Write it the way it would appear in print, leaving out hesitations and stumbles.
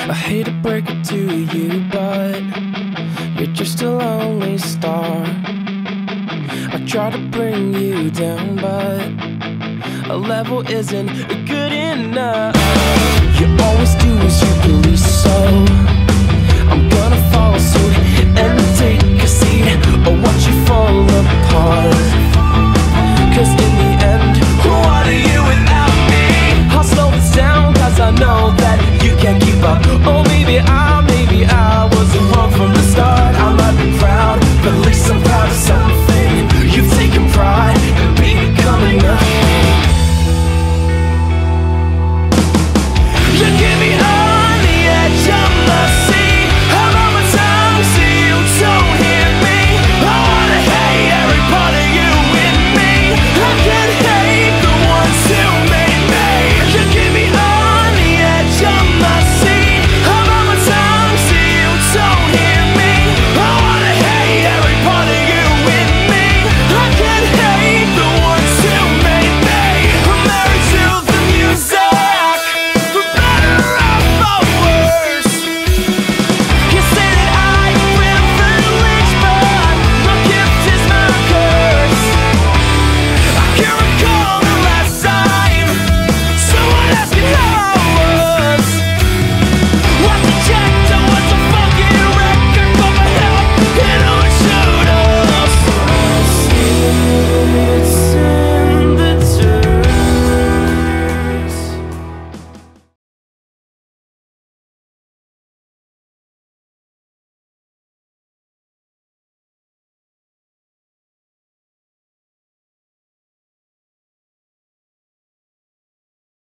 I hate to break it to you, but you're just a lonely star. I try to bring you down, but a level isn't good enough. You always do as you